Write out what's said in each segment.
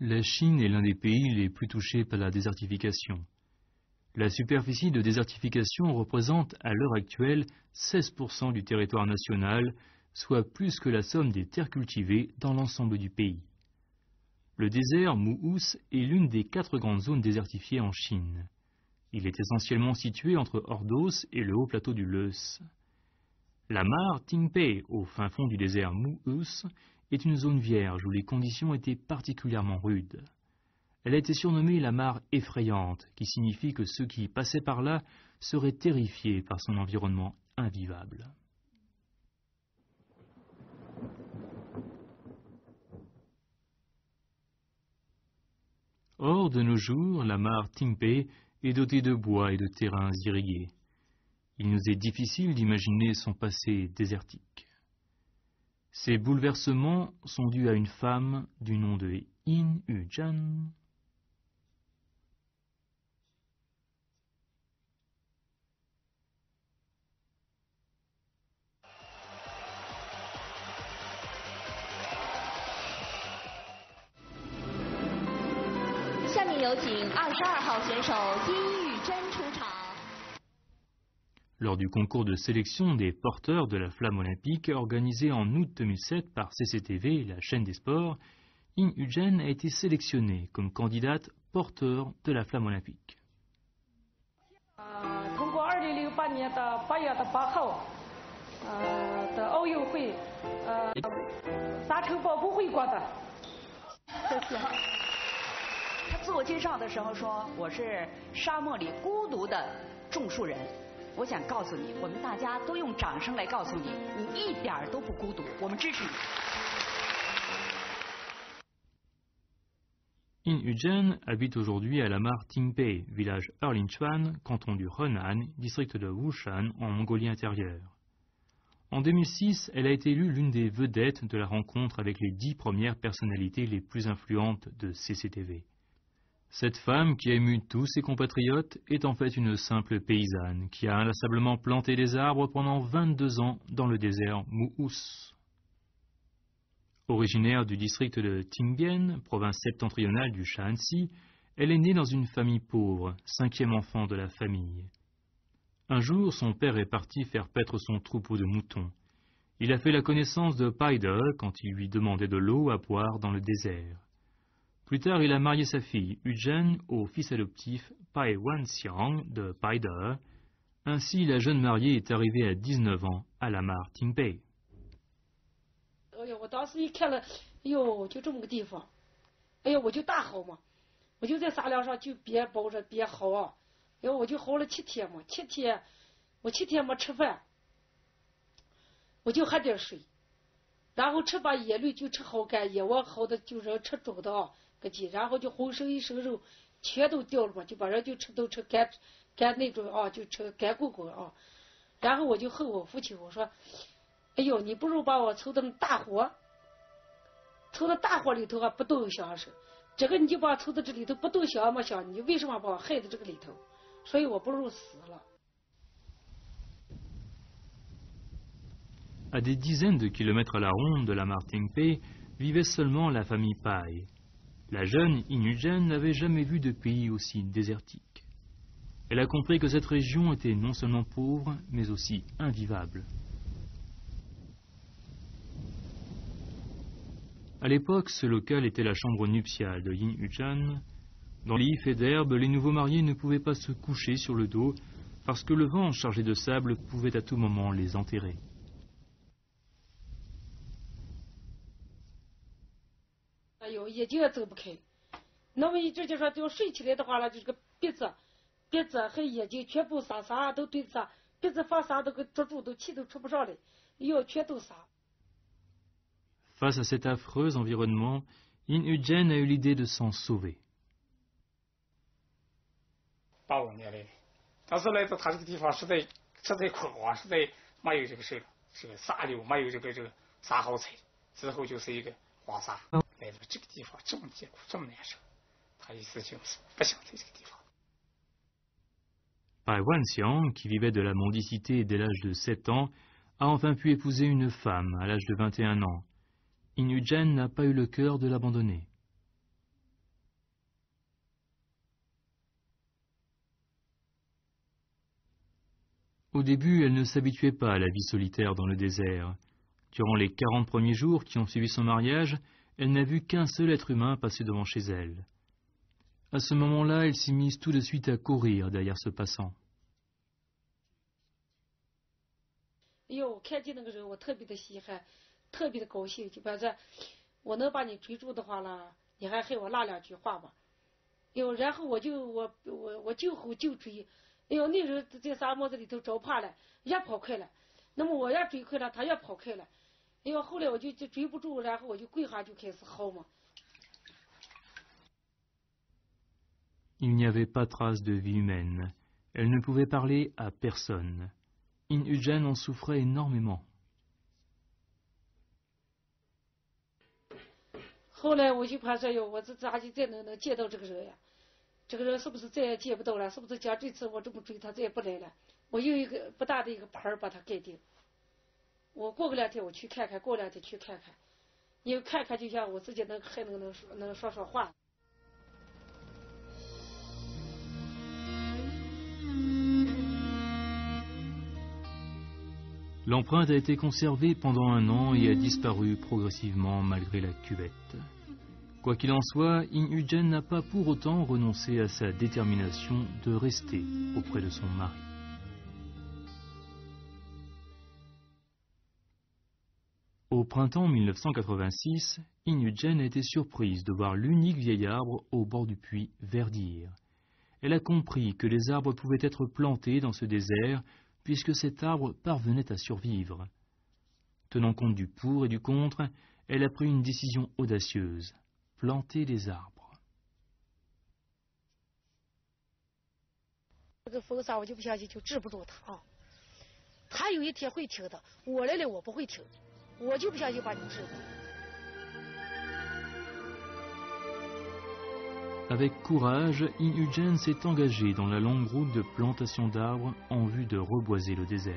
La Chine est l'un des pays les plus touchés par la désertification. La superficie de désertification représente à l'heure actuelle 16% du territoire national, soit plus que la somme des terres cultivées dans l'ensemble du pays. Le désert Mu'us est l'une des 4 grandes zones désertifiées en Chine. Il est essentiellement situé entre Ordos et le haut plateau du Leuce. La mare Tingpei, au fin fond du désert Mu'us, est une zone vierge où les conditions étaient particulièrement rudes. Elle a été surnommée la mare effrayante, qui signifie que ceux qui passaient par là seraient terrifiés par son environnement invivable. Or, de nos jours, la mare Tingpei est dotée de bois et de terrains irrigués. Il nous est difficile d'imaginer son passé désertique. Ces bouleversements sont dus à une femme du nom de Yin Yujian. Lors du concours de sélection des porteurs de la flamme olympique organisé en août 2007 par CCTV, la chaîne des sports, Yin Yujian a été sélectionnée comme candidate porteur de la flamme olympique. Yin Yujian habite aujourd'hui à la mare Tingpei, village Erlinchuan, canton du Henan, district de Wushan, en Mongolie intérieure. En 2006, elle a été élue l'une des vedettes de la rencontre avec les 10 premières personnalités les plus influentes de CCTV. Cette femme, qui a ému tous ses compatriotes, est en fait une simple paysanne qui a inlassablement planté des arbres pendant 22 ans dans le désert Mu'us. Originaire du district de Tingbian, province septentrionale du Shaanxi, elle est née dans une famille pauvre, 5e enfant de la famille. Un jour, son père est parti faire paître son troupeau de moutons. Il a fait la connaissance de Paide quand il lui demandait de l'eau à boire dans le désert. Plus tard, il a marié sa fille, Yujian, au fils adoptif Pai Wanxiang de Paide. Ainsi, la jeune mariée est arrivée à 19 ans à la mare Tingpei. À des dizaines de kilomètres à la ronde de la mare Tingpei vivait seulement la famille Pai. La jeune Yin Yujian n'avait jamais vu de pays aussi désertique. Elle a compris que cette région était non seulement pauvre, mais aussi invivable. À l'époque, ce local était la chambre nuptiale de Yin Yujian. Dans les lits faits d'herbe, les nouveaux mariés ne pouvaient pas se coucher sur le dos parce que le vent chargé de sable pouvait à tout moment les enterrer. Face à cet affreux environnement, Yin Yujian a eu l'idée de s'en sauver. Pai Wanxiang, qui vivait de la mendicité dès l'âge de 7 ans, a enfin pu épouser une femme à l'âge de 21 ans. Yin Yujian n'a pas eu le cœur de l'abandonner. Au début, elle ne s'habituait pas à la vie solitaire dans le désert. Durant les 40 premiers jours qui ont suivi son mariage, elle n'a vu qu'un seul être humain passer devant chez elle. À ce moment-là, elle s'est mise tout de suite à courir derrière ce passant. 哎呦，我看见那个人，我特别的稀罕，特别的高兴，就反正我能把你追住的话了，你还和我拉两句话吧。哎呦，然后我就吼就追，哎呦，那时候在沙漠子里头找怕了，也跑快了，那么我也追快了，他也跑快了，哎呦，后来我就追不住，然后我就跪下就开始嚎嘛。 Il n'y avait pas trace de vie humaine. Elle ne pouvait parler à personne. In-Ujjan en souffrait énormément. 后来我就怕说哟，我这咋就再能见到这个人呀？这个人是不是再也见不到了？是不是讲这次我这么追他再也不来了？我有一个不大的一个牌把他盖定。我过个2天我去看看，过2天去看看，因为看看就像我自己还能说说话。 L'empreinte a été conservée pendant 1 an et a disparu progressivement malgré la cuvette. Quoi qu'il en soit, In-Ujjan n'a pas pour autant renoncé à sa détermination de rester auprès de son mari. Au printemps 1986, In-Ujjan a été surprise de voir l'unique vieil arbre au bord du puits verdir. Elle a compris que les arbres pouvaient être plantés dans ce désert puisque cet arbre parvenait à survivre. Tenant compte du pour et du contre, elle a pris une décision audacieuse, planter des arbres. 这个风沙我就不相信就治不住他啊，他有一天会听的，我来了我不会听，我就不相信把你治住。 Avec courage, In-Ujjan s'est engagé dans la longue route de plantation d'arbres en vue de reboiser le désert.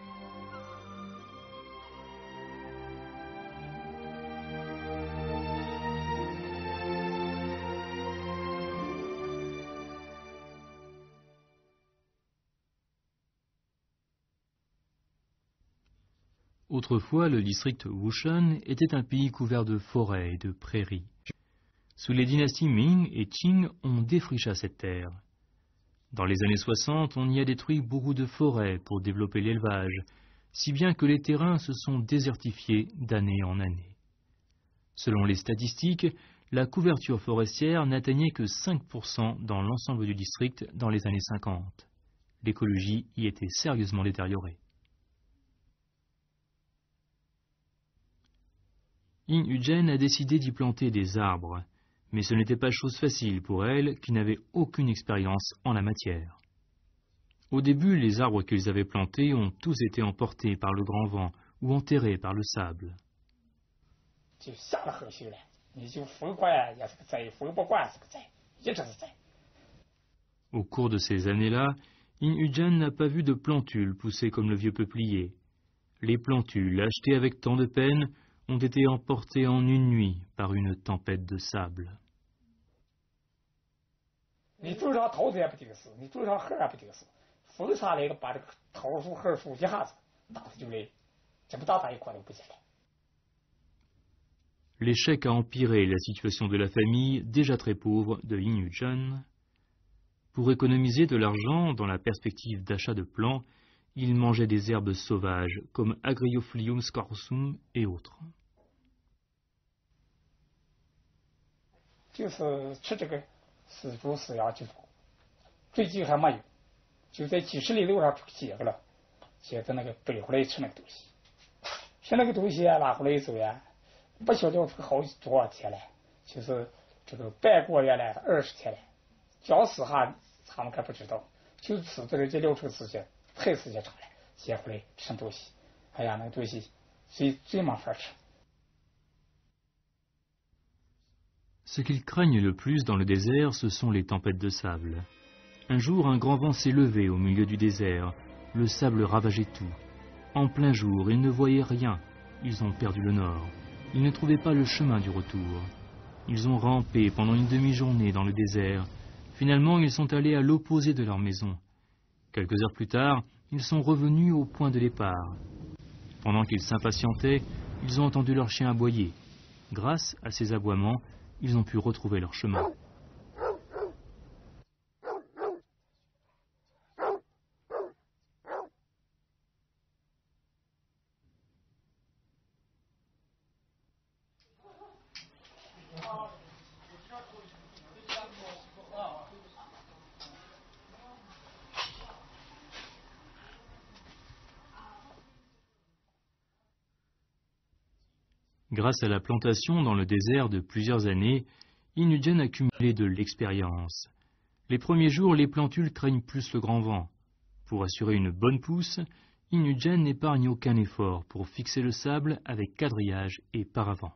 Autrefois, le district Wushan était un pays couvert de forêts et de prairies. Sous les dynasties Ming et Qing, on défricha cette terre. Dans les années 60, on y a détruit beaucoup de forêts pour développer l'élevage, si bien que les terrains se sont désertifiés d'année en année. Selon les statistiques, la couverture forestière n'atteignait que 5% dans l'ensemble du district dans les années 50. L'écologie y était sérieusement détériorée. In-Ujjan a décidé d'y planter des arbres. Mais ce n'était pas chose facile pour elle, qui n'avait aucune expérience en la matière. Au début, les arbres qu'ils avaient plantés ont tous été emportés par le grand vent ou enterrés par le sable. Au cours de ces années-là, In-Ujjan n'a pas vu de plantules pousser comme le vieux peuplier. Les plantules, achetées avec tant de peine, ont été emportées en une nuit par une tempête de sable. 你种上桃子也不顶事，你种上核也不顶事，风沙来个把这个桃树、核树一下子打的就来，这么大一块都不见了。 L'échec a empiré la situation de la famille, déjà très pauvre, de In-Ujjan. Pour économiser de l'argent dans la perspective d'achat de plants, il mangeait des herbes sauvages comme Agriophyllum scarsum et autres. 就是吃这个死猪死鸭就最近还没有，就在几十里路上写着了，写着那个背回来吃那个东西，吃那个东西拿回来走呀，不晓得好多少钱了，就是这个半个月了20天了，讲实话他们还不知道，就吃这个这流程时间太时间长了，写回来吃东西，哎呀那个东西最没法吃。 Ce qu'ils craignent le plus dans le désert, ce sont les tempêtes de sable. Un jour, un grand vent s'est levé au milieu du désert. Le sable ravageait tout. En plein jour, ils ne voyaient rien. Ils ont perdu le nord. Ils ne trouvaient pas le chemin du retour. Ils ont rampé pendant une demi-journée dans le désert. Finalement, ils sont allés à l'opposé de leur maison. Quelques heures plus tard, ils sont revenus au point de départ. Pendant qu'ils s'impatientaient, ils ont entendu leur chien aboyer. Grâce à ces aboiements, ils ont pu retrouver leur chemin. Grâce à la plantation dans le désert de plusieurs années, Inudjan a cumulé de l'expérience. Les premiers jours, les plantules craignent plus le grand vent. Pour assurer une bonne pousse, Inudjan n'épargne aucun effort pour fixer le sable avec quadrillage et paravent.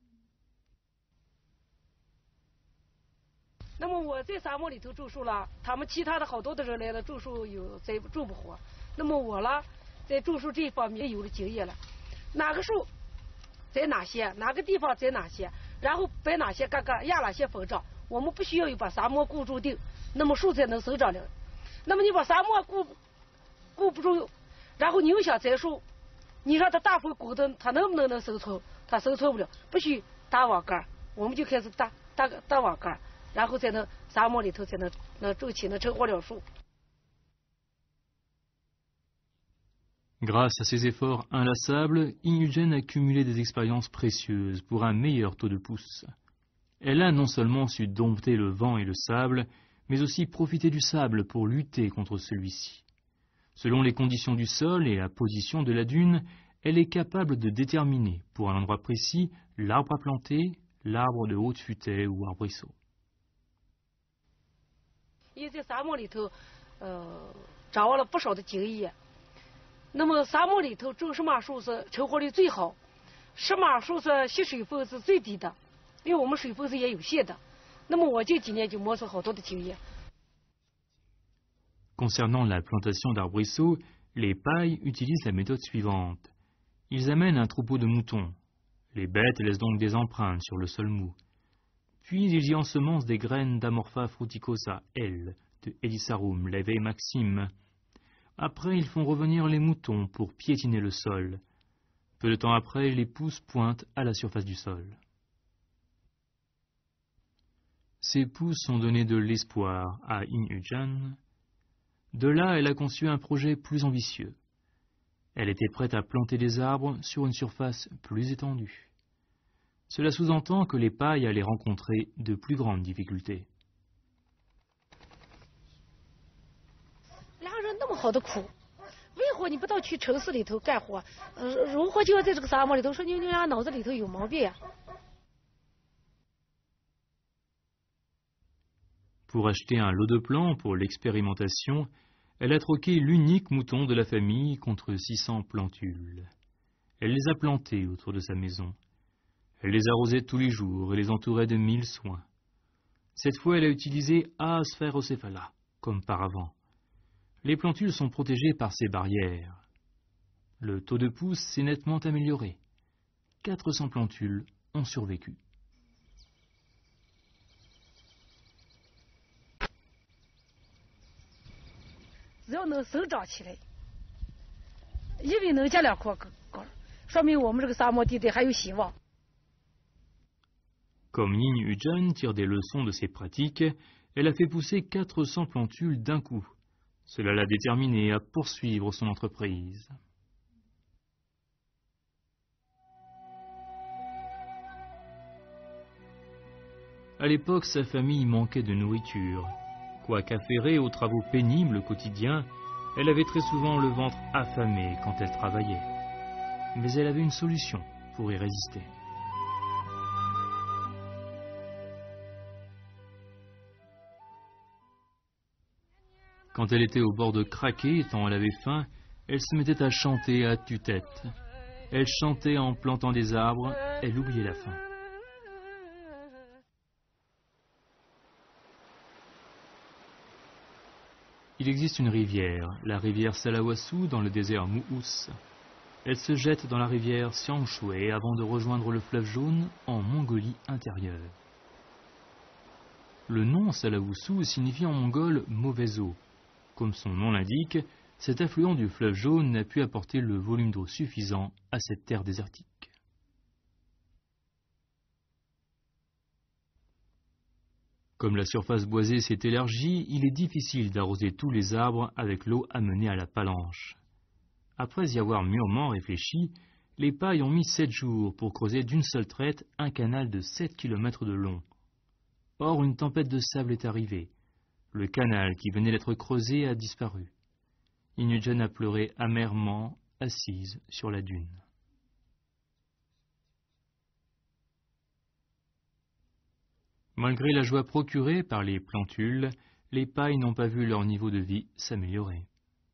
那么我在沙漠里头住宿了，他们其他的好多的人来了住宿有谁住不活。那么我呢，在住宿这方面有了经验了，哪个树在哪些，哪个地方在哪些，然后摆哪些杆杆，压哪些风障，我们不需要把沙漠固住定，那么树才能生长了。那么你把沙漠固不住，然后你又想栽树，你让它大风刮的，它能不能生存？它生存不了，必须搭网杆，我们就开始搭网杆。 然后才能沙漠里头才能种起能成活了树。 Grâce à ses efforts inlassables, Inudjan a cumulé des expériences précieuses pour un meilleur taux de pousse. Elle a non seulement su dompter le vent et le sable, mais aussi profiter du sable pour lutter contre celui-ci. Selon les conditions du sol et la position de la dune, elle est capable de déterminer, pour un endroit précis, l'arbre à planter, l'arbre de haute futaie ou arbrisseau. 也在沙漠里头，掌握了不少的经验。那么沙漠里头种什么树是成活率最好，什么树是吸水分是最低的，因为我们水分是也有限的。那么我这几年就摸出好多的经验。 Concernant la plantation d'arbrisseaux, les pailles utilisent la méthode suivante. Ils amènent un troupeau de moutons. Les bêtes laissent donc des empreintes sur le sol mou. Puis ils y ensemencent des graines d'Amorpha fruticosa L, de Elisarum, Leve Maxime. Après, ils font revenir les moutons pour piétiner le sol. Peu de temps après, les pousses pointent à la surface du sol. Ces pousses ont donné de l'espoir à Inudjan. De là, elle a conçu un projet plus ambitieux. Elle était prête à planter des arbres sur une surface plus étendue. Cela sous-entend que les pailles allaient rencontrer de plus grandes difficultés. 两个人那么好的苦，为何你不到去城市里头干活？如何就要在这个沙漠里头？说你俩脑子里头有毛病呀！ Pour acheter un lot de plants pour l'expérimentation, elle a troqué l'unique mouton de la famille contre 600 plantules. Elle les a plantés autour de sa maison. Elle les arrosait tous les jours et les entourait de 1000 soins. Cette fois, elle a utilisé Asphaerocéphala, comme paravent. Les plantules sont protégées par ces barrières. Le taux de pousse s'est nettement amélioré. 400 plantules ont survécu. Comme Inudjan tire des leçons de ses pratiques, elle a fait pousser 400 plantules d'un coup. Cela l'a déterminée à poursuivre son entreprise. À l'époque, sa famille manquait de nourriture. Quoique affairée aux travaux pénibles quotidiens, elle avait très souvent le ventre affamé quand elle travaillait. Mais elle avait une solution pour y résister. Quand elle était au bord de craquer, tant elle avait faim, elle se mettait à chanter à tue-tête. Elle chantait en plantant des arbres, elle oubliait la faim. Il existe une rivière, la rivière Salawassou, dans le désert Muhous. Elle se jette dans la rivière Siangshui avant de rejoindre le fleuve Jaune en Mongolie intérieure. Le nom Salawassou signifie en mongol « mauvaise eau ». Comme son nom l'indique, cet affluent du fleuve Jaune n'a pu apporter le volume d'eau suffisant à cette terre désertique. Comme la surface boisée s'est élargie, il est difficile d'arroser tous les arbres avec l'eau amenée à la palanche. Après y avoir mûrement réfléchi, les pailles ont mis 7 jours pour creuser d'une seule traite un canal de 7 km de long. Or, une tempête de sable est arrivée. Le canal qui venait d'être creusé a disparu. Inujin a pleuré amèrement, assise sur la dune. Malgré la joie procurée par les plantules, les pailles n'ont pas vu leur niveau de vie s'améliorer.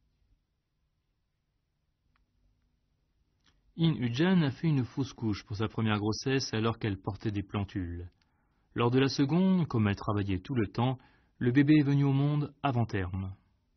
Inujin a fait une fausse couche pour sa première grossesse alors qu'elle portait des plantules. Lors de la seconde, comme elle travaillait tout le temps, le bébé est venu au monde avant terme.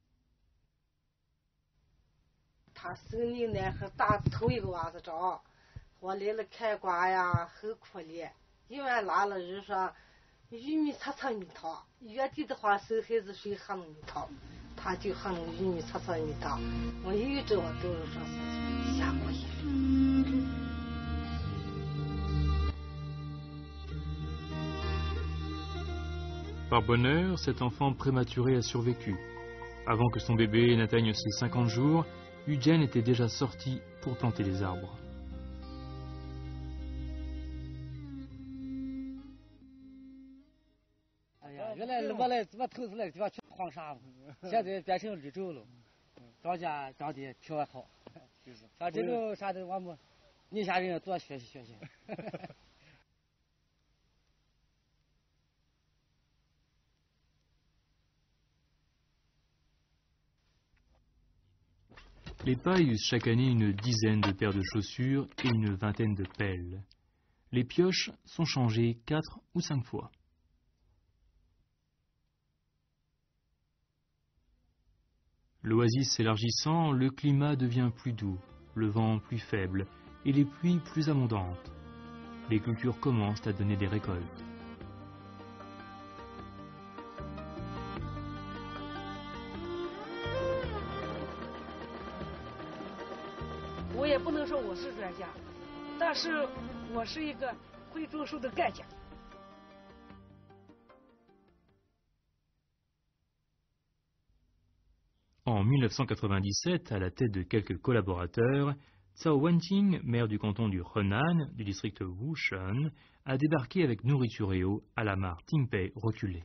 Par bonheur, cet enfant prématuré a survécu. Avant que son bébé n'atteigne ses 50 jours, Ujen était déjà sorti pour planter les arbres. Les pailles usent chaque année une dizaine de paires de chaussures et une vingtaine de pelles. Les pioches sont changées 4 ou 5 fois. L'oasis s'élargissant, le climat devient plus doux, le vent plus faible et les pluies plus abondantes. Les cultures commencent à donner des récoltes. En 1997, à la tête de quelques collaborateurs, Zhao Wenqing, maire du canton du Henan, du district Wushen, a débarqué avec nourriture et eau à la mare Tingpei reculée.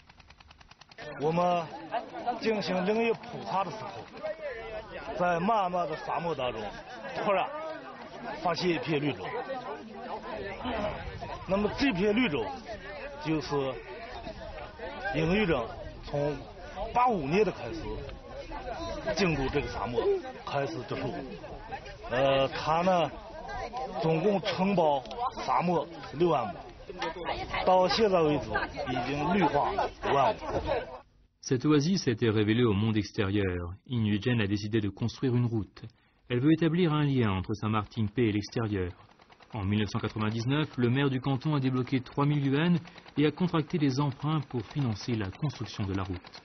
Cette oasis a été révélée au monde extérieur. Inujin a décidé de construire une route. Elle veut établir un lien entre Saint-Marc Tingpei et l'extérieur. En 1999, le maire du canton a débloqué 3 000 yuan et a contracté des emprunts pour financer la construction de la route.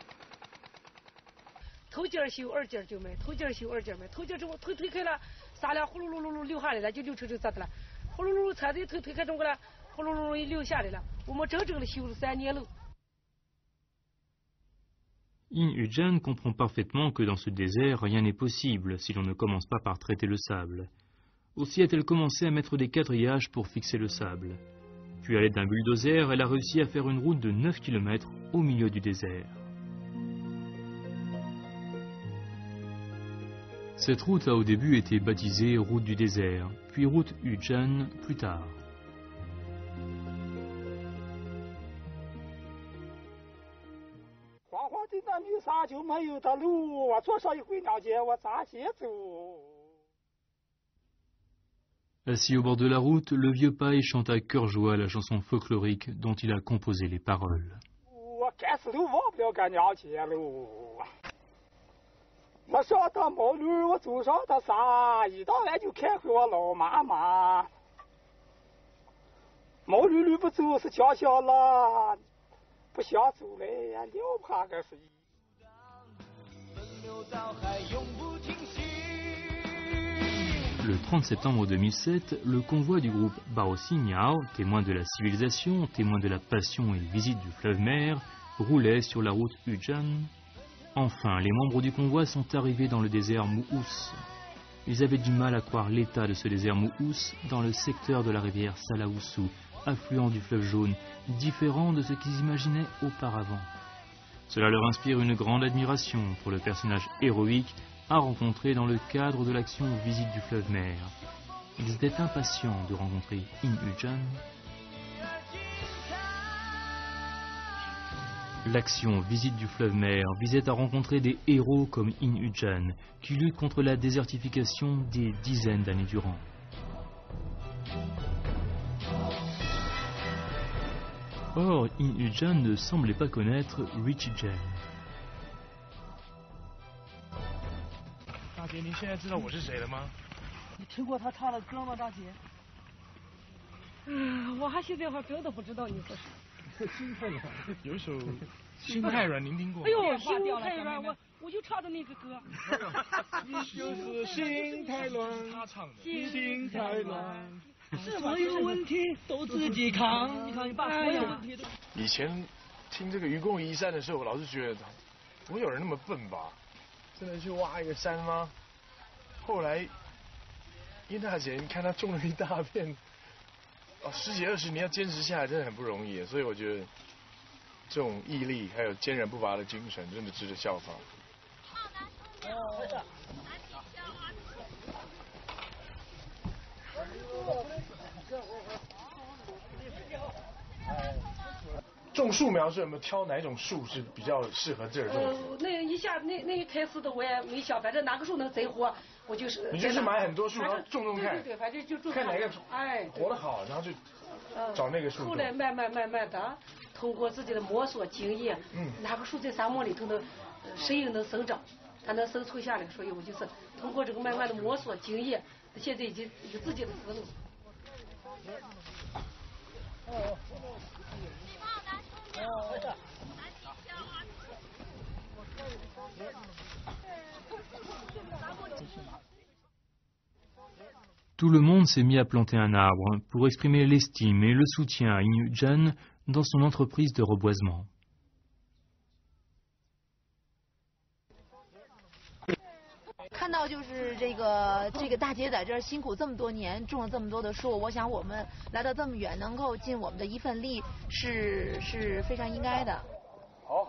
Inujin comprend parfaitement que dans ce désert, rien n'est possible si l'on ne commence pas par traiter le sable. Aussi a-t-elle commencé à mettre des quadrillages pour fixer le sable. Puis à l'aide d'un bulldozer, elle a réussi à faire une route de 9 km au milieu du désert. Cette route a au début été baptisée route du désert, puis route Ujin plus tard. Assis au bord de la route, le vieux paille chante à cœur joie la chanson folklorique dont il a composé les paroles. Le 30 septembre 2007, le convoi du groupe Bao Xiniao, témoin de la civilisation, témoin de la passion et visite du fleuve-mer, roulait sur la route Ujan. Enfin, les membres du convoi sont arrivés dans le désert Mu'us. Ils avaient du mal à croire l'état de ce désert Mu'us dans le secteur de la rivière Salahussou, affluent du fleuve Jaune, différent de ce qu'ils imaginaient auparavant. Cela leur inspire une grande admiration pour le personnage héroïque à rencontrer dans le cadre de l'action Visite du fleuve-mer. Ils étaient impatients de rencontrer In Ujan. L'action Visite du fleuve-mer visait à rencontrer des héros comme In Ujan, qui luttent contre la désertification des dizaines d'années durant. Or, In Ujan ne semblait pas connaître Richie Jen. 大姐，您现在知道我是谁了吗？ 你听过他唱的歌吗，大姐？ 我现在还真的不知道你是谁。 心太软，有一首《心太软》，您听过吗？ 哎呦，心太软，我就唱的那个歌。 你就是心太软，他唱的。心太软， 所有问题都自己扛。你看，你把所有问题都。 以前听这个愚公移山的时候，我老是觉得，不会有人那么笨吧？真的去挖一个山吗？后来，殷大姐，你看她种了一大片。 10几20年要坚持下来真的很不容易，所以我觉得这种毅力还有坚韧不拔的精神真的值得效仿。种树苗是有没有挑哪种树是比较适合这儿种？ 那一下那一开始的我也没想，反正哪个树能贼活，我就是。 你就是买很多树，然后种看。 对，反正就种。 看哪个哎活得好，然后就找那个树。 后来慢慢的，通过自己的摸索经验，哪个树在沙漠里头能适应能生长，它能生存下来，所以我就是通过这个慢慢的摸索经验，现在已经有自己的思路。 Tout le monde s'est mis à planter un arbre pour exprimer l'estime et le soutien à In Ujan dans son entreprise de reboisement. « 看到就是这个大姐在这儿辛苦这么多年，种了这么多的树，我想我们来到这么远，能够尽我们的一份力，是非常应该的。 好，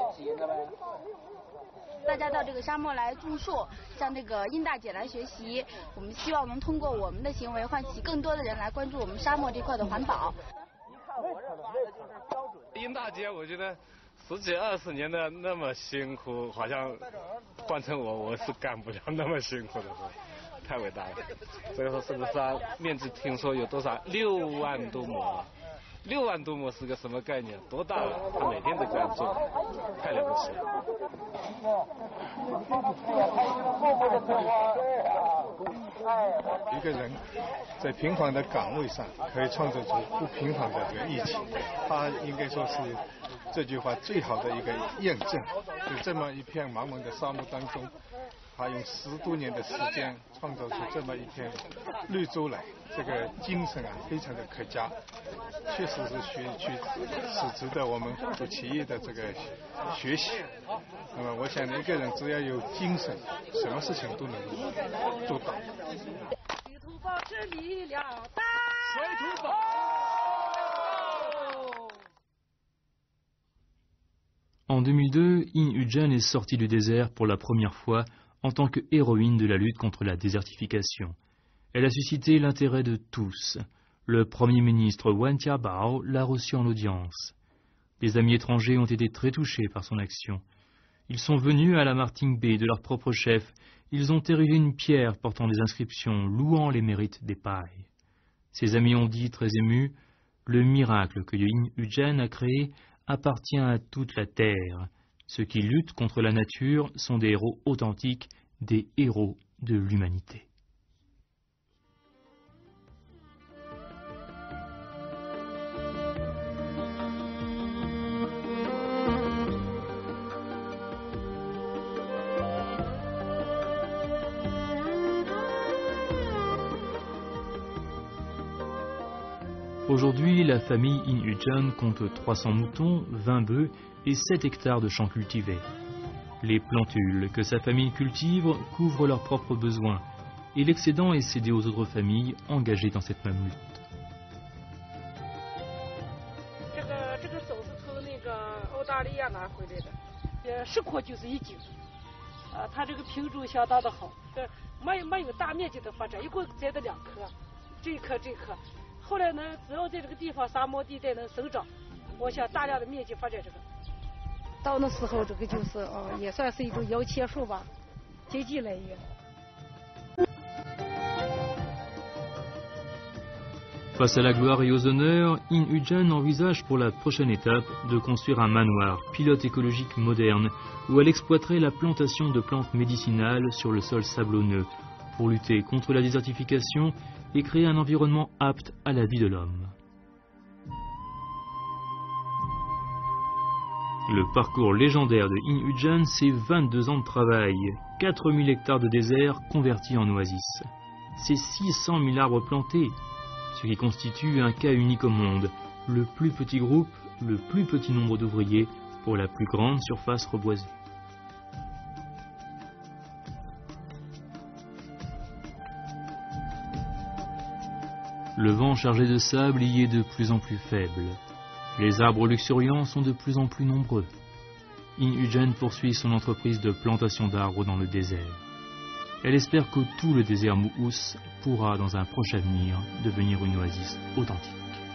大家到这个沙漠来种树，向这个殷大姐来学习。我们希望能通过我们的行为，唤起更多的人来关注我们沙漠这块的环保。 一看我这挖的就是标准。殷大姐，我觉得10几20年的那么辛苦，好像换成我是干不了那么辛苦的活，太伟大了。这个是不是啊？面积听说有多少？6万多亩。 6万多亩是个什么概念？多大了？他每天都这样做，太了不起了。 一个人在平凡的岗位上，可以创造出不平凡的这个义气，他应该说是这句话最好的一个验证。在这么一片茫茫的沙漠当中，他用10多年的时间创造出这么一片绿洲来。 这个精神啊，非常的可嘉，确实是值得我们做企业的这个学习。那么，我想一个人只要有精神，什么事情都能做到。 水土保持力量大， 水土保。 En 2002, In Ujan est sortie du désert pour la première fois en tant que héroïne de la lutte contre la désertification. Elle a suscité l'intérêt de tous. Le Premier ministre Wen Jiabao l'a reçue en audience. Les amis étrangers ont été très touchés par son action. Ils sont venus à la Marting Bay de leur propre chef. Ils ont érigé une pierre portant des inscriptions louant les mérites des pailles. Ses amis ont dit très émus, « Le miracle que In Ujan a créé appartient à toute la terre. Ceux qui luttent contre la nature sont des héros authentiques, des héros de l'humanité. » Aujourd'hui, la famille In-Hu-Jan compte 300 moutons, 20 bœufs et 7 hectares de champs cultivés. Les plantules que sa famille cultive couvrent leurs propres besoins et l'excédent est cédé aux autres familles engagées dans cette même lutte. 它这个品种相当的好，没有大面积的发展，一共栽的2棵，这一棵。后来呢，只要在这个地方沙漠地带能生长，我想大量的面积发展这个。到那时候，这个就是也算是一种摇钱树吧，经济来源。 Face à la gloire et aux honneurs, In-Hu-Jan envisage pour la prochaine étape de construire un manoir, pilote écologique moderne, où elle exploiterait la plantation de plantes médicinales sur le sol sablonneux, pour lutter contre la désertification et créer un environnement apte à la vie de l'homme. Le parcours légendaire de In-Hu-Jan, c'est 22 ans de travail, 4000 hectares de désert convertis en oasis. C'est 600 000 arbres plantés, ce qui constitue un cas unique au monde, le plus petit groupe, le plus petit nombre d'ouvriers pour la plus grande surface reboisée. Le vent chargé de sable y est de plus en plus faible. Les arbres luxuriants sont de plus en plus nombreux. In-Hu-Jan poursuit son entreprise de plantation d'arbres dans le désert. Elle espère que tout le désert Moous pourra, dans un proche avenir, devenir une oasis authentique.